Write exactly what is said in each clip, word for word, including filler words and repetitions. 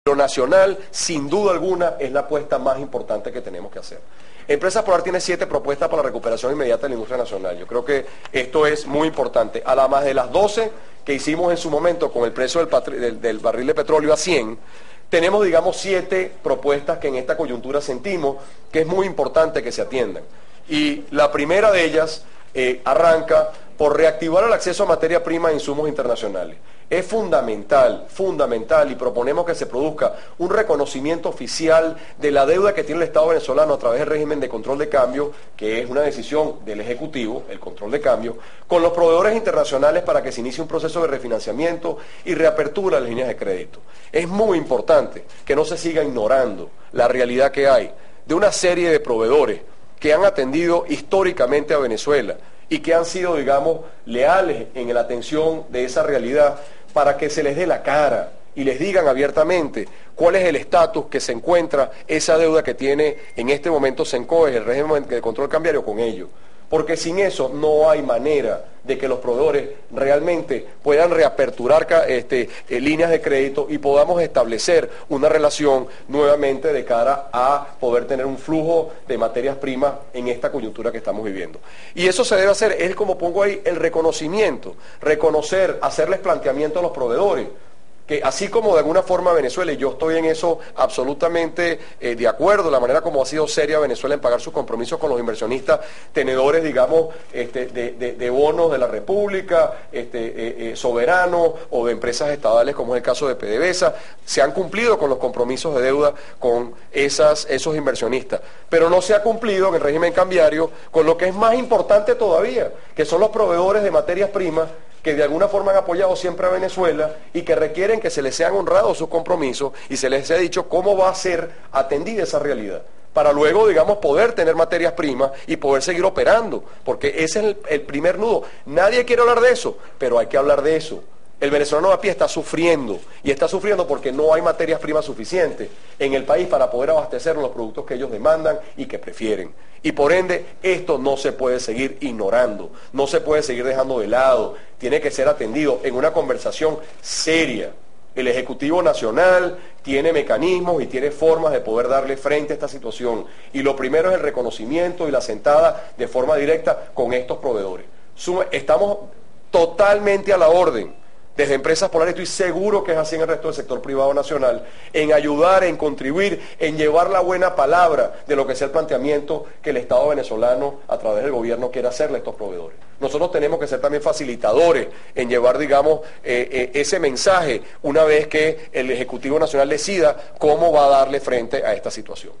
Lo nacional, sin duda alguna, es la apuesta más importante que tenemos que hacer. Empresas Polar tiene siete propuestas para la recuperación inmediata de la industria nacional. Yo creo que esto es muy importante. A la más de las doce que hicimos en su momento con el precio del, del, del barril de petróleo a cien, tenemos, digamos, siete propuestas que en esta coyuntura sentimos que es muy importante que se atiendan. Y la primera de ellas eh, arranca por reactivar el acceso a materia prima e insumos internacionales. Es fundamental, fundamental, y proponemos que se produzca un reconocimiento oficial de la deuda que tiene el Estado venezolano a través del régimen de control de cambio, que es una decisión del Ejecutivo, el control de cambio, con los proveedores internacionales para que se inicie un proceso de refinanciamiento y reapertura de las líneas de crédito. Es muy importante que no se siga ignorando la realidad que hay de una serie de proveedores que han atendido históricamente a Venezuela y que han sido, digamos, leales en la atención de esa realidad, para que se les dé la cara y les digan abiertamente cuál es el estatus que se encuentra esa deuda que tiene en este momento Sencoes, el régimen de control cambiario, con ellos. Porque sin eso no hay manera de que los proveedores realmente puedan reaperturar este, eh, líneas de crédito y podamos establecer una relación nuevamente de cara a poder tener un flujo de materias primas en esta coyuntura que estamos viviendo. Y eso se debe hacer, es como pongo ahí, el reconocimiento, reconocer, hacerles planteamiento a los proveedores, que así como de alguna forma Venezuela, y yo estoy en eso absolutamente eh, de acuerdo, la manera como ha sido seria Venezuela en pagar sus compromisos con los inversionistas, tenedores, digamos, este, de, de, de bonos de la República, este, eh, eh, soberanos o de empresas estatales, como es el caso de PDVSA, se han cumplido con los compromisos de deuda con esas, esos inversionistas, pero no se ha cumplido en el régimen cambiario con lo que es más importante todavía, que son los proveedores de materias primas, que de alguna forma han apoyado siempre a Venezuela y que requieren que se les sean honrados sus compromisos y se les ha dicho cómo va a ser atendida esa realidad, para luego, digamos, poder tener materias primas y poder seguir operando, porque ese es el, el primer nudo. Nadie quiere hablar de eso, pero hay que hablar de eso. El venezolano de a pie está sufriendo, y está sufriendo porque no hay materias primas suficientes en el país para poder abastecer los productos que ellos demandan y que prefieren. Y por ende, esto no se puede seguir ignorando, no se puede seguir dejando de lado, tiene que ser atendido en una conversación seria. El Ejecutivo Nacional tiene mecanismos y tiene formas de poder darle frente a esta situación. Y lo primero es el reconocimiento y la sentada de forma directa con estos proveedores. Estamos totalmente a la orden. Desde Empresas Polar estoy seguro que es así en el resto del sector privado nacional, en ayudar, en contribuir, en llevar la buena palabra de lo que es el planteamiento que el Estado venezolano a través del gobierno quiere hacerle a estos proveedores. Nosotros tenemos que ser también facilitadores en llevar, digamos, eh, eh, ese mensaje una vez que el Ejecutivo Nacional decida cómo va a darle frente a esta situación.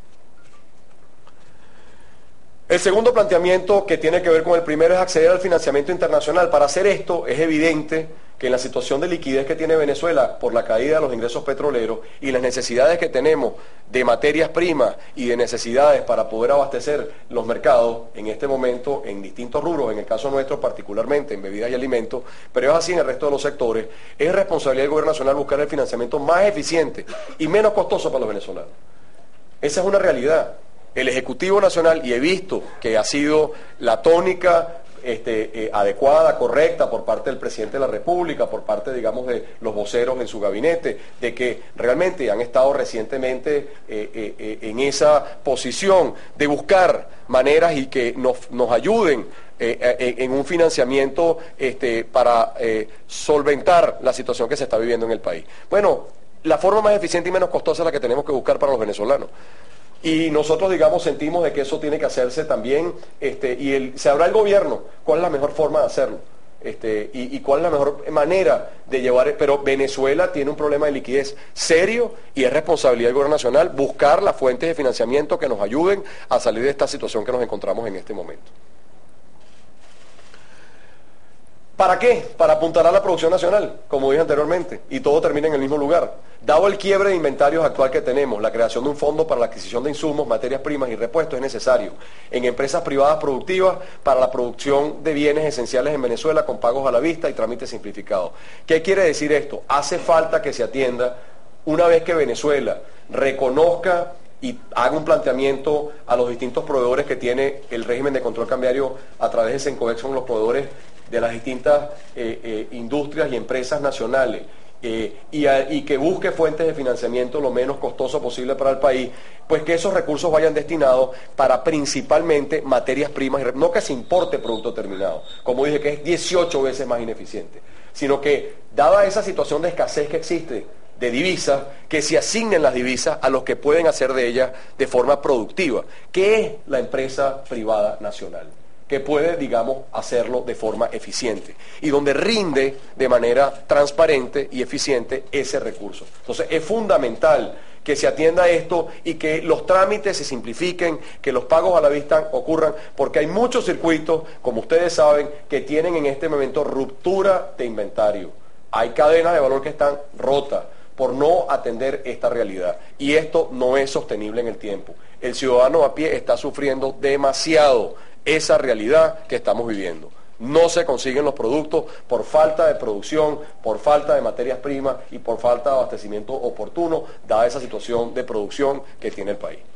El segundo planteamiento, que tiene que ver con el primero, es acceder al financiamiento internacional. Para hacer esto es evidente que en la situación de liquidez que tiene Venezuela por la caída de los ingresos petroleros y las necesidades que tenemos de materias primas y de necesidades para poder abastecer los mercados en este momento en distintos rubros, en el caso nuestro particularmente en bebidas y alimentos, pero es así en el resto de los sectores, es responsabilidad del gobierno nacional buscar el financiamiento más eficiente y menos costoso para los venezolanos. Esa es una realidad. El Ejecutivo Nacional, y he visto que ha sido la tónica este, eh, adecuada, correcta por parte del Presidente de la República, por parte, digamos, de los voceros en su gabinete, de que realmente han estado recientemente eh, eh, eh, en esa posición de buscar maneras y que nos, nos ayuden eh, eh, en un financiamiento este, para eh, solventar la situación que se está viviendo en el país. Bueno, la forma más eficiente y menos costosa es la que tenemos que buscar para los venezolanos. Y nosotros, digamos, sentimos de que eso tiene que hacerse también, este, y el, sabrá el gobierno cuál es la mejor forma de hacerlo, este, y, y cuál es la mejor manera de llevar, pero Venezuela tiene un problema de liquidez serio y es responsabilidad del gobierno nacional buscar las fuentes de financiamiento que nos ayuden a salir de esta situación que nos encontramos en este momento. ¿Para qué? Para apuntar a la producción nacional, como dije anteriormente, y todo termina en el mismo lugar. Dado el quiebre de inventarios actual que tenemos, la creación de un fondo para la adquisición de insumos, materias primas y repuestos es necesario en empresas privadas productivas para la producción de bienes esenciales en Venezuela con pagos a la vista y trámites simplificados. ¿Qué quiere decir esto? Hace falta que se atienda una vez que Venezuela reconozca y haga un planteamiento a los distintos proveedores que tiene el régimen de control cambiario a través de Sencoex, son los proveedores de las distintas eh, eh, industrias y empresas nacionales, eh, y, a, y que busque fuentes de financiamiento lo menos costoso posible para el país, pues que esos recursos vayan destinados para principalmente materias primas, no que se importe producto terminado, como dije, que es dieciocho veces más ineficiente, sino que, dada esa situación de escasez que existe de divisas, que se asignen las divisas a los que pueden hacer de ellas de forma productiva, que es la empresa privada nacional, que puede, digamos, hacerlo de forma eficiente y donde rinde de manera transparente y eficiente ese recurso. Entonces, es fundamental que se atienda esto y que los trámites se simplifiquen, que los pagos a la vista ocurran, porque hay muchos circuitos, como ustedes saben, que tienen en este momento ruptura de inventario. Hay cadenas de valor que están rotas por no atender esta realidad. Y esto no es sostenible en el tiempo. El ciudadano a pie está sufriendo demasiado esa realidad que estamos viviendo. No se consiguen los productos por falta de producción, por falta de materias primas y por falta de abastecimiento oportuno, dada esa situación de producción que tiene el país.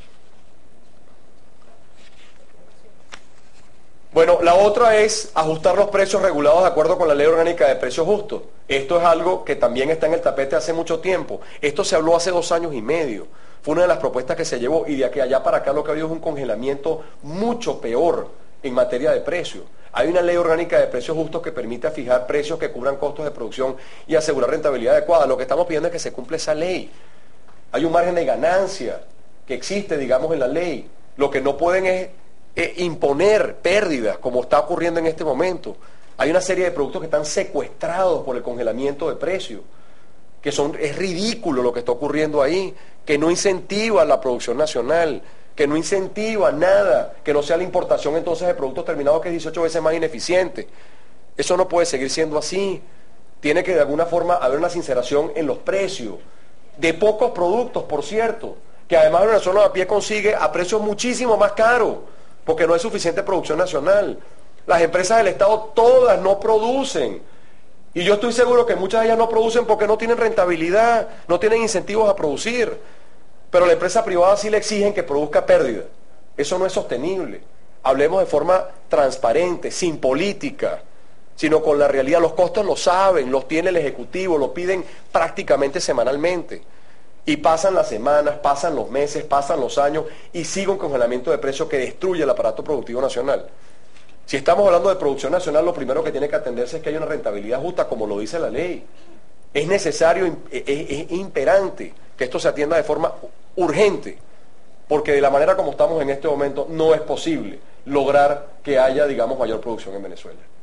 Bueno, la otra es ajustar los precios regulados de acuerdo con la Ley Orgánica de Precios Justos. Esto es algo que también está en el tapete hace mucho tiempo. Esto se habló hace dos años y medio. Fue una de las propuestas que se llevó y de aquí a allá para acá lo que ha habido es un congelamiento mucho peor en materia de precios. Hay una Ley Orgánica de Precios Justos que permite fijar precios que cubran costos de producción y asegurar rentabilidad adecuada. Lo que estamos pidiendo es que se cumpla esa ley. Hay un margen de ganancia que existe, digamos, en la ley. Lo que no pueden es eh, imponer pérdidas, como está ocurriendo en este momento. Hay una serie de productos que están secuestrados por el congelamiento de precios, que son, es ridículo lo que está ocurriendo ahí, que no incentiva la producción nacional, que no incentiva nada, que no sea la importación entonces de productos terminados que es dieciocho veces más ineficiente. Eso no puede seguir siendo así. Tiene que de alguna forma haber una sinceración en los precios, de pocos productos, por cierto, que además el venezolano a pie consigue a precios muchísimo más caros, porque no hay suficiente producción nacional. Las empresas del Estado todas no producen. Y yo estoy seguro que muchas de ellas no producen porque no tienen rentabilidad, no tienen incentivos a producir. Pero a la empresa privada sí le exigen que produzca pérdida. Eso no es sostenible. Hablemos de forma transparente, sin política, sino con la realidad. Los costos lo saben, los tiene el Ejecutivo, lo piden prácticamente semanalmente. Y pasan las semanas, pasan los meses, pasan los años y sigue un congelamiento de precios que destruye el aparato productivo nacional. Si estamos hablando de producción nacional, lo primero que tiene que atenderse es que haya una rentabilidad justa, como lo dice la ley. Es necesario, es, es imperante que esto se atienda de forma urgente, porque de la manera como estamos en este momento no es posible lograr que haya, digamos, mayor producción en Venezuela.